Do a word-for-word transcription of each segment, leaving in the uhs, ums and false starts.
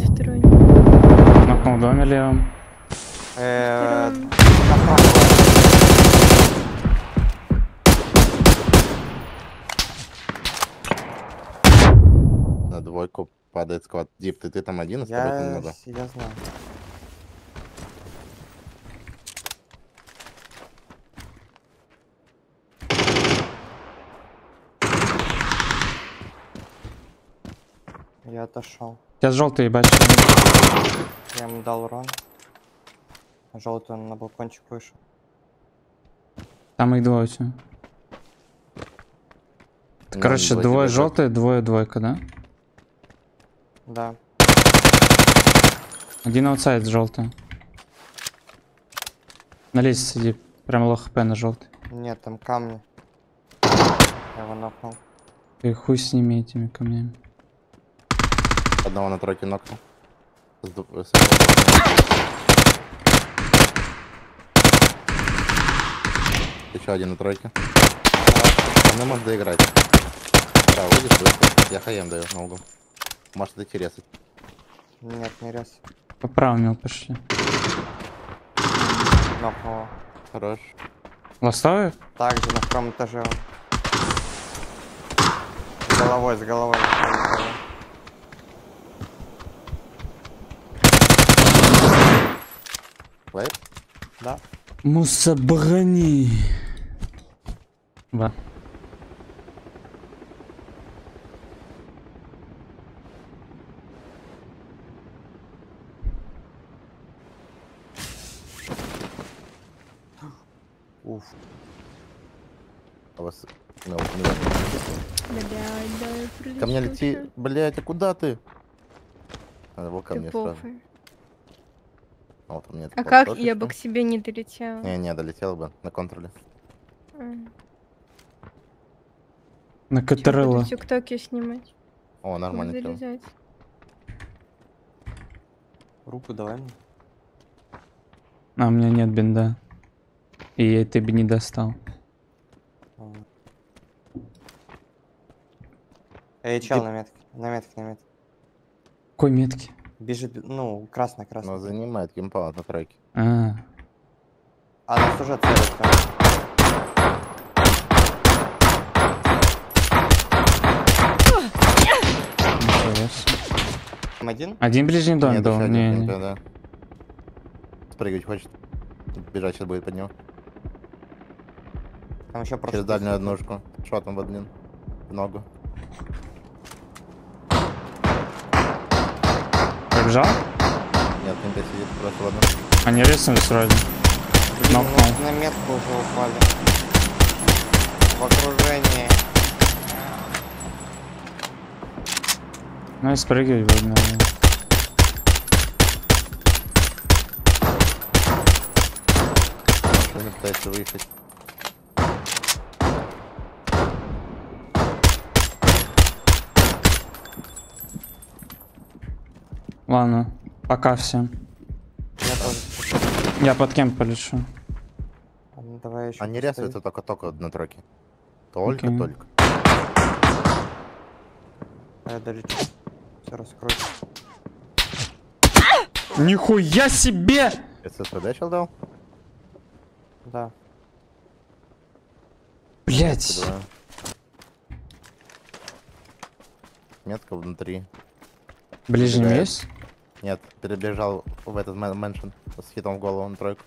стороне. Нокнул в доме левом. Э, На двойку падает сквад. Дип, ты, ты там один, а с тобой там Я, много. я знаю. Я отошел. Сейчас желтый ебать. Я ему дал урон. Желтый он на балкончик вышел. Там их двое все. Ну, Короче, двойки двое бежат. желтые, двое двойка, да? Да. Один аутсайд желтый. На лестнице сиди. Прям лоу хп на желтый. Нет, там камни. Я его нокнул. И хуй с ними этими камнями. Одного на тройке нокнул. С ду- с- Еще один на тройке. Он не может доиграть. Да, выйдешь, выйдешь. Я хаем даю на угол. Может это интересно. Нет, не раз. По правому пошли. Нокнул. Хорош. Ластовый? Также на втором этаже он. С головой, с головой. на втором этаже. Лайк? Да? Мусабрани. Ба. Уф. А вас... ну, вот, не важно. Блядь, да, Ко мне лети. Блять, а куда ты? Надо было ко Ты мне сразу. похуй. А, вот у меня А такой как топик, я ну. бы к себе не долетела? Не, не, долетел бы на контроле. М. На Чё, буду Катерелло. тиктоки снимать. О, Буду нормально. чел. залезать. Руку давай мне. А, у меня нет бинда. И я ты бы не достал. А. Эй, чел Дип- на метке. На метке, на метке. Какой метки? Бежит, ну, красная, красная. Но занимает геймпад на тройке. А, А нас уже целят. там. нихуя себе. Там один? Один ближний дом Нет, был. еще Не, один, не. да, да. Спрыгивать хочет. Бежать сейчас будет под него. Там еще просто... Через дальнюю сидит. однушку. Шотом в один. В ногу. Пробежал? Нет, не сидит, просто в одну. Они риснулись вроде. Блин, Нокнул. мы на метку уже упали. В окружении. Ну и спрыгивать будет, наверное. Машина пытается выехать. Ладно, пока всем. Я тоже. Я под кемп полечу. Ладно, давай еще. Они рисуются только-только на тройке. Только-только. Я долечу. Все раскройся. Нихуя себе! ССВД чел дал? Да. Блять. Два. Метка внутри. Ближний Убегает. есть? Нет, перебежал в этот мэн- мэншн с хитом в голову на тройку.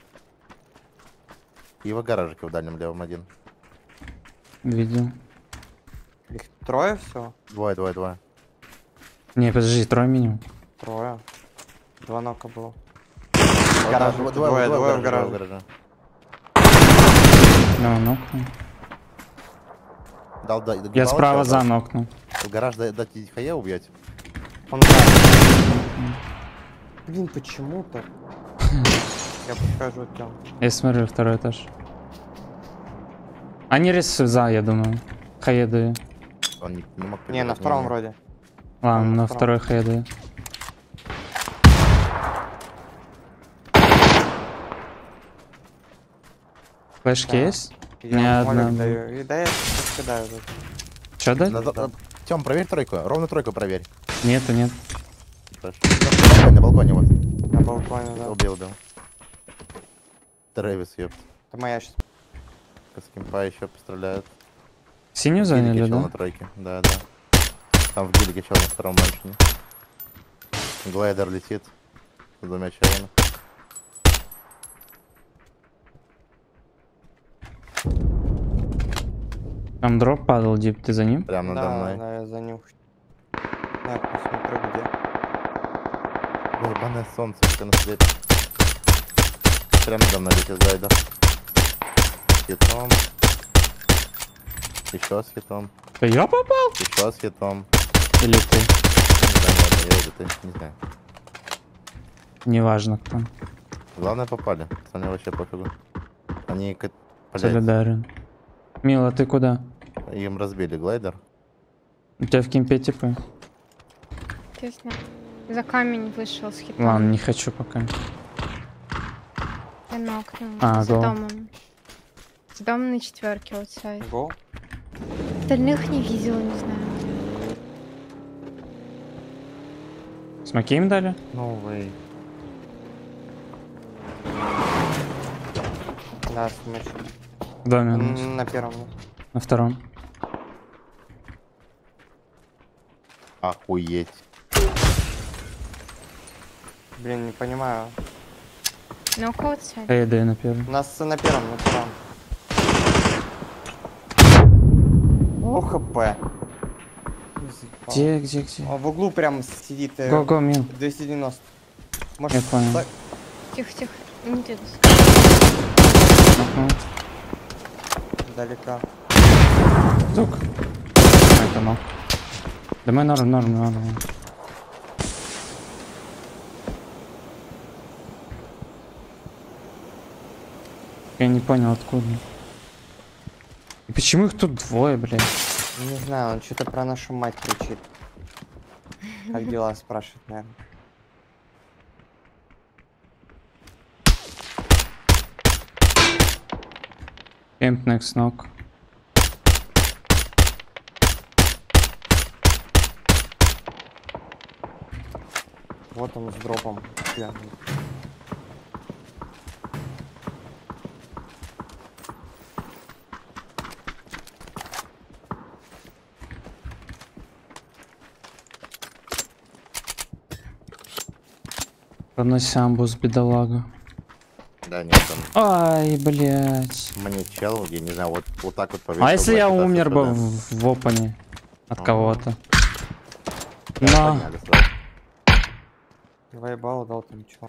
И в гаражике в дальнем левом один. Видел. Их трое все? Двое, двое, двое. Не, подожди, трое минимум. Трое. Два нока было. Вот, Гараж, двое, двое, двое в гараже, гараже. двое в гараже. Ну, нокнул. Дал, да, Я догибал справа чела, за дал. нокнул. В гараж да- дать хае убьете. Он да. Блин, почему так? Я подхожу к нему. Я смотрю, второй этаж. Они рисуют за, я думаю. Хае даю. Он не, не мог Не, на побежать, втором не. вроде. Ладно, на на втором. второй хае даю. Флешки Да. есть? Я Ни ему молик одна. даю. И да я сейчас кидаю. тут. Че дать? Надо- Тём, проверь тройку. Ровно тройку проверь. Нету, нет. флеш. На балконе, на балконе вот. На балконе, да. Убил, убил. Трэвис, ёпт. Это моя сейчас. С кемпа еще постреляют. Синюю В гелике заняли, чел да? на тройке. Да, да. Там в гелике чел на втором маншине. Глайдер летит. С двумя челами. Там дроп падал, Дип, ты за ним? Прямо надо Да, мной. да, я за ним. Я посмотрю, где. Ебаное солнце, все на слепе. Прямо надо мной летит глайдер. С хитом. Еще с хитом. Да я попал? Еще с хитом. Или ты? Не знаю, ладно, я или ты, не знаю. Неважно кто. Главное попали. Мне вообще пофигу. Они, к- блядь, Солидарен. Мила, ты куда? им разбили глайдер. У тебя в кемпе типа? Честно. За камень вышел с хитом. Ладно, не хочу пока. Я нокнул. А, За го. домом. За домом на четверке аутсайд. Го. Остальных не видела, не знаю. Смоки им дали? Ну вы. Да, смыч. В доме у нас. М, На первом. На втором. Охуеть. Блин, не понимаю. Нок аутсайд. А я даю на первом. У нас на первом, на первом. О, хп. Где, где, где? Он в углу прям сидит. э, Го-го, Мил. двести девяносто. Я Может, понял. так- Тихо, тихо. Не ты. Ага. далека. Тук. Это ног. Да мы норм, норм, норм. Я не понял откуда. И почему их тут двое, блядь? Не знаю, он что-то про нашу мать кричит. Как дела, спрашивает, наверное. Кемп next knock. Вот он с дропом. Бля. Проноси амбус, бедолага. Да, нет, там Ай, блядь. мне чел, я не знаю, вот, вот так вот повесил. А если два я хита умер с бы СВД. в, в опане от Ага. кого-то? Да, На. подняли сразу. Воебал, дал там чё.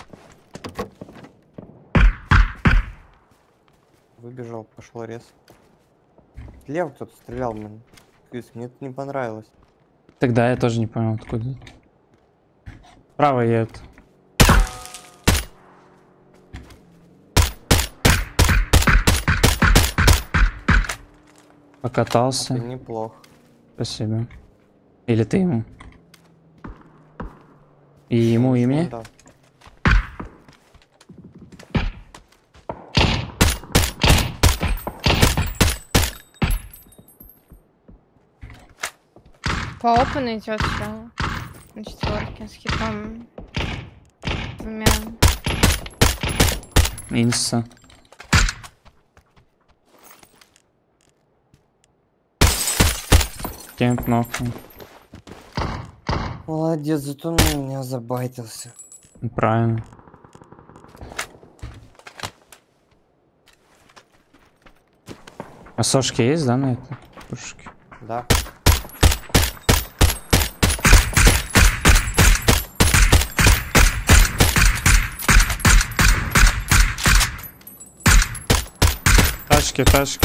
Выбежал, пошел рез. Слева кто-то стрелял, блин. Крис, мне это не понравилось. Тогда я тоже не понял, откуда. Право едет. Покатался. Это неплохо. Спасибо. Или ты ему? И ему, и мне? Да. По опену идет все. На четверке с хитом. Двумя. Инса. Кемп нокнул. Молодец, зато он на меня забайтился. Правильно. А сошки есть, да, на этой пушке? Да. Тачки, тачки.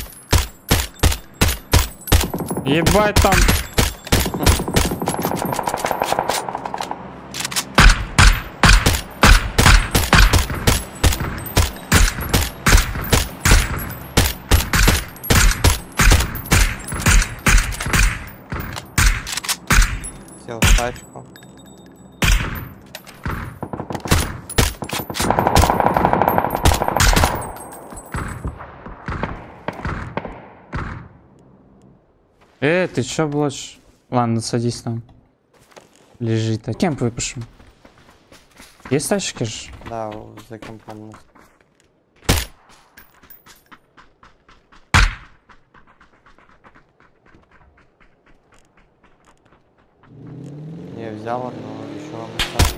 Ебать там. Сел в тачку. Э, ты чё блочь? Ладно, садись там. Лежит. А кемп выпишем. Есть тачки ж? Да, за компом. у нас. Я взял одного, еще вам оставил.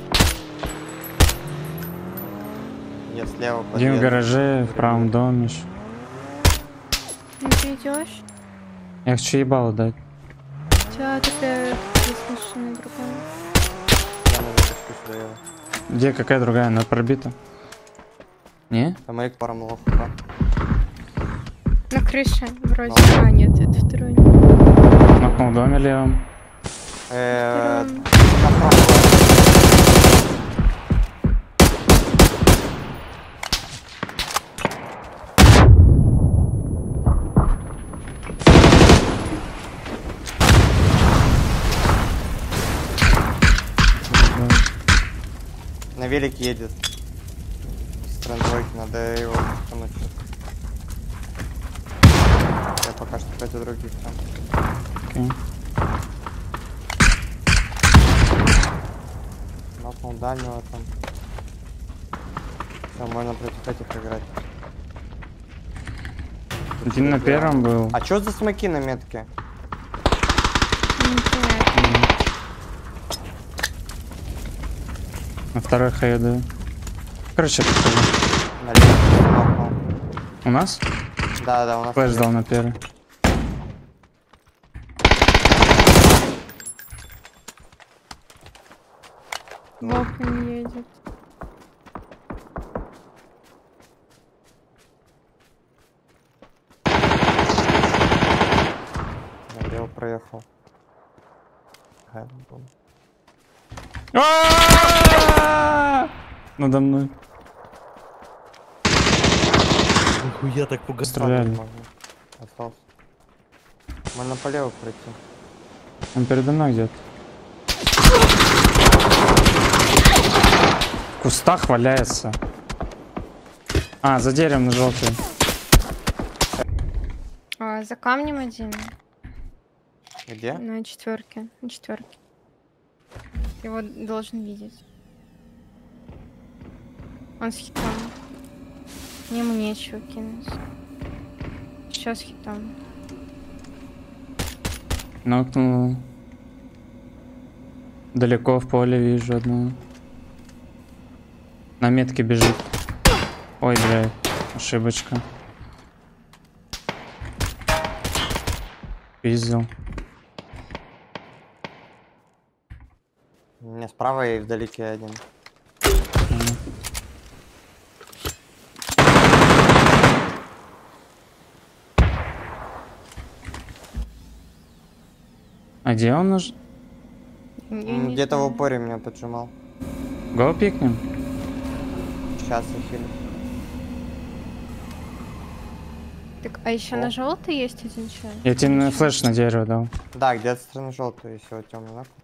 Я слева Один в подъеду. гараже, в правом доме. ж. Ну ты идешь? Я хочу ебало дать. У тебя такая есть машина другая. Я на вытяжку сюда его. Где какая другая? Она пробита? Не? А моих паром лох, да? На крыше вроде. Ну. А, нет, это второй. Макнул в доме левом. Эээ... Второй. На велике едет. С трендвойки, надо его тянуть. Я пока что против других там. Окей. Нокнул дальнего там. Все, можно против этих играть. Один на первом был. А чё за смоки на метке? Непонятно. На второй хаю. Короче, покажу. Налево нокнул. У нас? Да, да, у нас. Флэш налево. дал на первый. В окна едет. Налево проехал. Ага, бум. А-а-а! Надо мной. Нихуя так пугал. Стреляли. Можно. Остался. Можно полево пройти. Он передо мной где-то. В кустах валяется. А, за деревом на желтый. А, за камнем один. Где? На четверке. На четверке. Ты его должен видеть. Он с хитом. Ему нечего кинуть. Сейчас хитом. Нокнул. Далеко в поле вижу одного. На метке бежит. Ой, блядь, ошибочка. Пиздил. У меня справа и вдалеке один. А где он нужен? Я М, не Где-то в знаю. упоре меня поджимал. Го пикнем? Сейчас я хилю. Так, а еще О. на желтый есть один человек? Я тебе на флеш на дерево дал. Да, где-то со стороны желтую, если вот темный нахуй.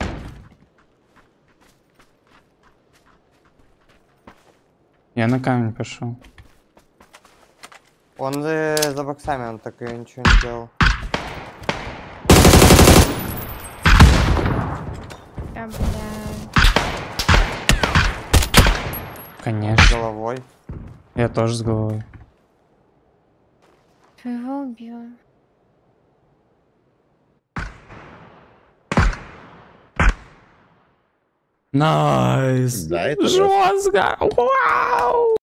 Я на камень пошел. Он э, за боксами, он так и ничего не делал. А, бля. Конечно. Головой. Я тоже с головой. Твоего убила. Найс. Да, это Жестко. Вау.